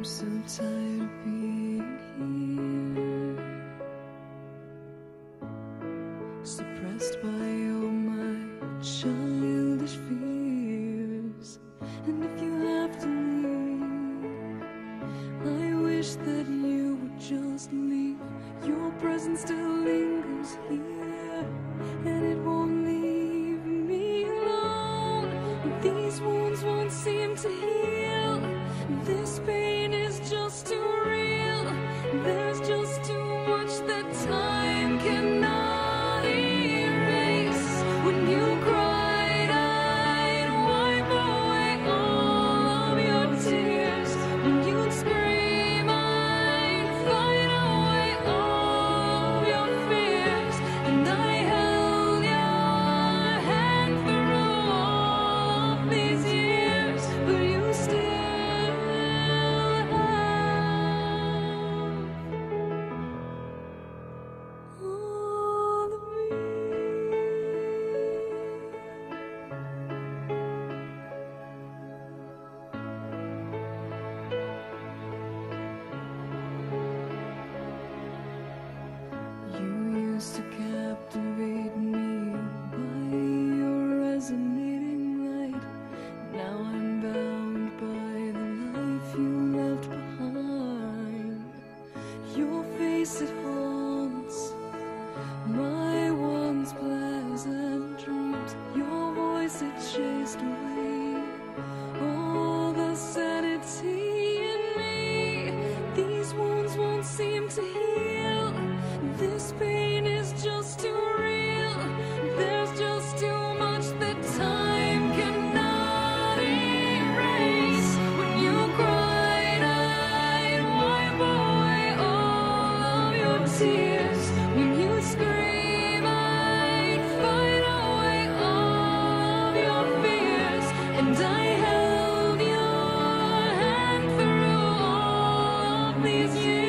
I'm so tired of being here, suppressed by all my childish fears. And if you have to leave, I wish that you would just leave. Your presence still lingers here, and it won't leave me alone. These wounds won't seem to heal. This pain is just too real. There's just too much that time cannot erase. When you cried, I'd wipe away all of your tears. When you'd scream, I'd fight away all of your fears. And I held your hand through all of these years, but you still to captivate me by your resonating light. Now I'm bound by the life you left behind. Your face, it haunts my once pleasant dreams. Your voice, it chased away all the sanity in me. These wounds won't seem to heal. This pain is just too real. There's just too much that time cannot erase. When you cried, I'd wipe away all of your tears. When you scream, I'd fight away all of your fears. And I held your hand through all of these years.